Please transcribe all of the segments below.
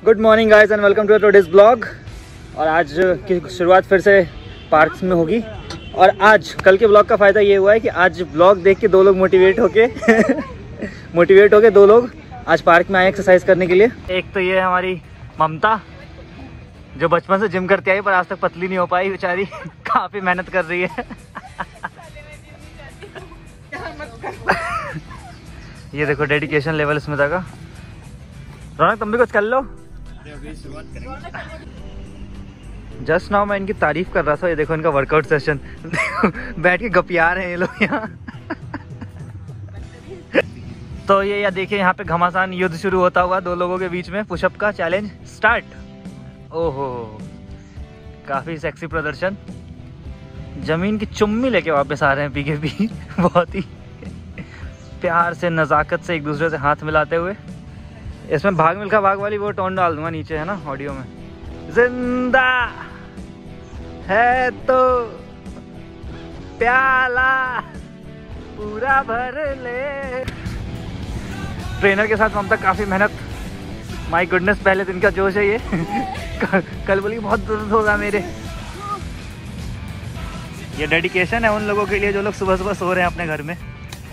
Good morning guys and welcome to today's blog. और आज की शुरुआत फिर से पार्क्स में होगी। और आज कल के ब्लॉग का फ़ायदा ये हुआ है कि आज ब्लॉग देख के दो लोग मोटिवेट होके दो लोग आज पार्क में आए एक्सरसाइज करने के लिए। एक तो ये है हमारी ममता जो बचपन से जिम करती आई पर आज तक पतली नहीं हो पाई बेचारी। काफ़ी मेहनत कर रही है। ये देखो डेडिकेशन लेवल स्मिता का। रौनक तुम भी कुछ कर लो। जस्ट नाउ मैं इनकी तारीफ कर रहा था। ये देखो इनका वर्कआउट सेशन। बैठ के गपिया रहे हैं ये लोग यहाँ। तो ये देखिए यहाँ पे घमासान युद्ध शुरू होता हुआ दो लोगों के बीच में। पुशअप का चैलेंज स्टार्ट। ओहो काफी सेक्सी प्रदर्शन। जमीन की चुम्मी लेके वापस आ रहे हैं पीके भी। बहुत ही प्यार से नजाकत से एक दूसरे से हाथ मिलाते हुए। इसमें भाग मिल्खा भाग वाली वो टोन डाल दूंगा नीचे, है ना, ऑडियो में। जिंदा है तो प्याला पूरा भर ले। ट्रेनर के साथ ममता काफी मेहनत। माय गुडनेस, पहले दिन का जोश है ये। कल बोली बहुत दर्द होगा मेरे। ये डेडिकेशन है उन लोगों के लिए जो लोग सुबह सुबह सो रहे हैं अपने घर में।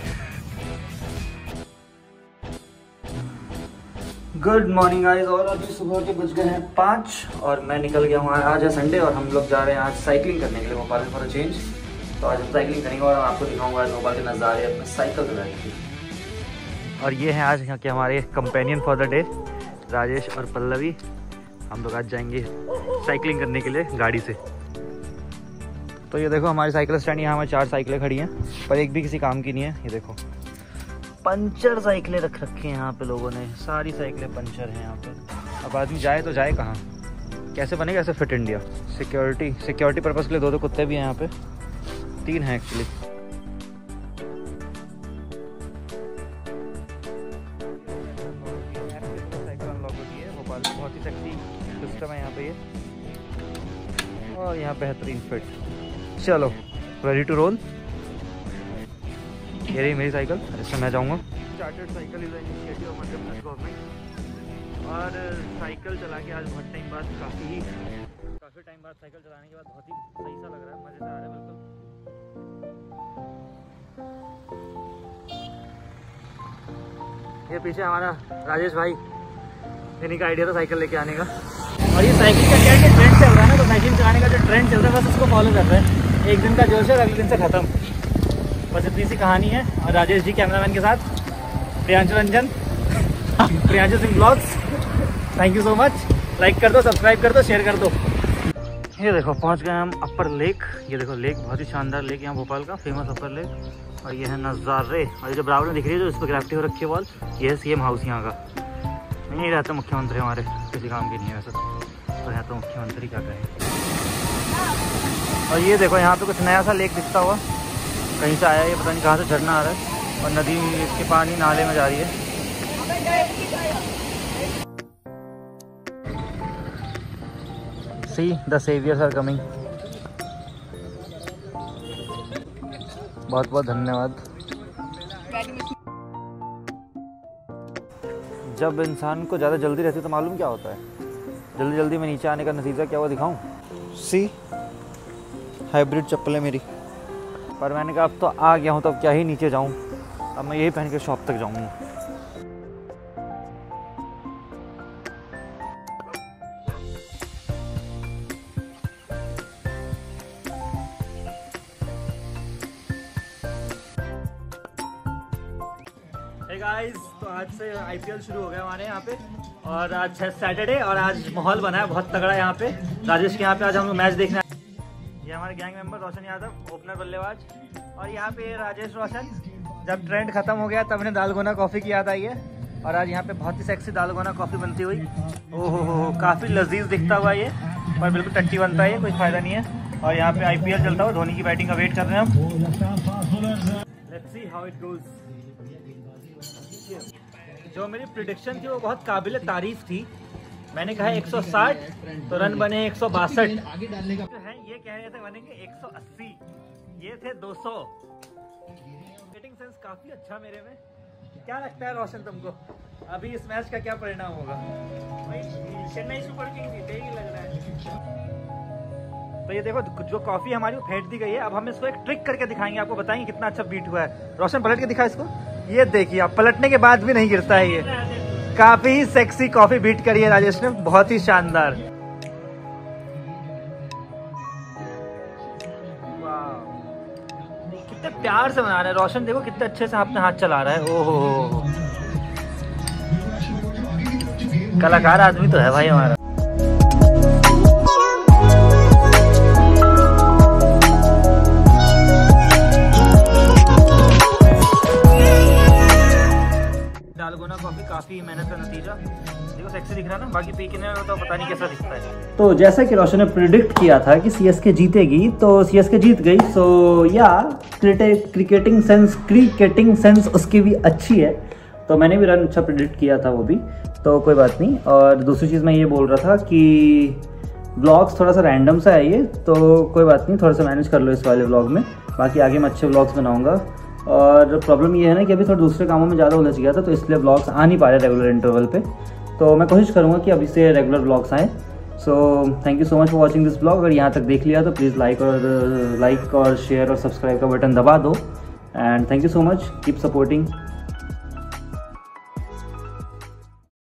Good morning guys. और अभी सुबह के बज गए हैं 5 और मैं निकल गया हूँ। आज है संडे और हम लोग जा रहे हैं आज साइकिलिंग करने के लिए भोपाल में फॉर अ चेंज। तो आज हम साइकिलिंग करेंगे और आपको दिखाऊंगा आज भोपाल के नज़ारे अपने साइकिल से बैठ के। और ये हैं आज यहाँ के हमारे companion for the day, Rajesh और पल्लवी। हम लोग आज जाएंगे साइकिलिंग करने के लिए गाड़ी से। तो ये देखो हमारी साइकिल स्टैंड, यहाँ हमारी 4 साइकिलें खड़ी हैं पर एक भी किसी काम की नहीं है। ये देखो पंचर साइकिलें रख रखी हैं यहाँ पे लोगों ने। सारी साइकिलें पंचर हैं यहाँ पे। अब आदमी जाए तो जाए कहाँ, कैसे बनेगा ऐसे फिट इंडिया। सिक्योरिटी पर्पज़ के लिए 2 कुत्ते भी हैं यहाँ पे, 3 हैं एक्चुअली। साइकिल अनलॉक होती है भोपाल में, बहुत ही सेक्सी सिस्टम है यहाँ पे ये। और यहाँ बेहतरीन फिट। चलो रेडी टू रोल। ये रही मेरी साइकिल, इसमें मैं जाऊँगा। Chartered cycle is initiative of Madhya Pradesh government. और साइकिल चला के आज बहुत टाइम बाद काफ़ी टाइम बाद साइकिल चलाने के बाद बहुत ही सही सा लग रहा है, मज़े से आ रहा है बिल्कुल। ये पीछे हमारा राजेश भाई, इन्हीं का आइडिया था साइकिल लेके आने का। और ये साइकिल का क्या ट्रेंड चल रहा है ना, तो साइकिल चलाने का जो ट्रेंड चल रहा है बस उसको फॉलो कर रहे हैं। एक दिन का जोश है, अगले दिन से ख़त्म। बस इतनी सी कहानी है। और राजेश जी कैमरामैन के साथ, Priyanshu Ranjan, Priyanshu Singh blogs, thank you so much. Like कर दो, सब्सक्राइब कर दो, शेयर कर दो। ये देखो पहुंच गए हम अपर लेक। ये देखो लेक, बहुत ही शानदार लेक यहाँ भोपाल का फेमस अपर लेक। और ये है नज़ारे। और ये जो बराबर में दिख रही है जो इस पर ग्राफिटी हो रखी है वॉल, ये है सीएम हाउस यहाँ का। यहीं रहते मुख्यमंत्री हमारे, किसी काम की नहीं है वैसे तो यहाँ तो मुख्यमंत्री क्या कहें। और ये देखो यहाँ पे कुछ नया सा लेक दिखता हुआ, कहीं से आया, ये पता नहीं कहाँ से झरना आ रहा है। और नदी इसके पानी नाले में जा रही है। See the saviours are coming. बहुत बहुत धन्यवाद। जब इंसान को ज़्यादा जल्दी रहती है तो मालूम क्या होता है, जल्दी जल्दी में नीचे आने का नतीजा क्या हुआ दिखाऊं। सी हाइब्रिड चप्पल है मेरी, पर मैंने कहा अब तो आ गया हूँ तो अब क्या ही नीचे जाऊँ, अब मैं यही पहन के शॉप तक जाऊँगा। हे गाइस, तो आज से आईपीएल शुरू हो गया हमारे यहाँ पे। और आज है सैटरडे और आज माहौल बना है बहुत तगड़ा यहाँ पे। राजेश के यहाँ पे आज हम लोग मैच देखने। ये हमारे gang member Roshan Yadav, opener बल्लेबाज। और यहाँ पे राजेश रोशन, जब ट्रेंड खत्म हो गया तब इन्हें दालगोना कॉफ़ी की याद आई है। और आज यहाँ पे बहुत ही सेक्सी दालगोना कॉफ़ी बनती हुई। ओहो काफ़ी लजीज दिखता हुआ ये, पर बिल्कुल टट्टी बनता है ये, कोई फ़ायदा नहीं है। और यहाँ पे आईपीएल चलता हुआ धोनी की बैटिंग का वेट कर रहे हैं हम। Let's see how it goes. जो मेरी प्रिडिक्शन थी वो बहुत काबिल तारीफ थी। मैंने कहा 160 तो रन बने 162। जो है ये कह रहे थे बनेंगे 180, ये थे 200। बैटिंग सेंस काफी अच्छा मेरे में। क्या लगता है रोशन तुमको, अभी इस मैच का क्या परिणाम होगा? चेन्नई सुपर किंग्स जीतेगी लग रहा है। तो ये देखो जो कॉफी हमारी वो फेंट दी गई है। अब हम इसको एक ट्रिक करके दिखाएंगे, आपको बताएंगे कितना अच्छा बीट हुआ है। रोशन पलट के दिखा इसको, ये देखिए आप, पलटने के बाद भी नहीं गिरता है। ये काफी ही सेक्सी कॉफी बीट करी है राजेश ने, बहुत ही शानदार। कितने प्यार से बना रहे हैं रोशन, देखो कितने अच्छे से अपने हाथ चला रहा है। ओहो, कलाकार आदमी तो है भाई हमारा। डालगोना कॉफी काफी मेहनत का नतीजा, देखो सेक्सी दिख रहा है ना, बाकी पीने में तो पता नहीं कैसा दिखता है। तो जैसा कि रोशन ने प्रिडिक्ट किया था कि सीएसके जीतेगी, तो सीएसके जीत गई। सो या क्रिकेटिंग सेंस उसकी भी अच्छी है, तो मैंने भी रन अच्छा प्रिडिक्ट किया था वो भी, तो कोई बात नहीं। और दूसरी चीज़ मैं ये बोल रहा था कि व्लॉग्स थोड़ा सा रैंडम सा है ये, तो कोई बात नहीं, थोड़ा सा मैनेज कर लो इस वाले व्लॉग में, बाकी आगे मैं अच्छे व्लॉग्स बनाऊंगा। और प्रॉब्लम ये है ना कि अभी थोड़ा दूसरे कामों में ज़्यादा उलझ गया था, तो इसलिए व्लॉग्स आ नहीं पा रहे रेगुलर इंटरवल पे, तो मैं कोशिश करूँगा कि अभी से रेगुलर व्लॉग्स आएँ। So thank you so much for watching this vlog. अगर यहाँ तक देख लिया तो प्लीज़ लाइक और शेयर और सब्सक्राइब का बटन दबा दो। And thank you so much, keep supporting.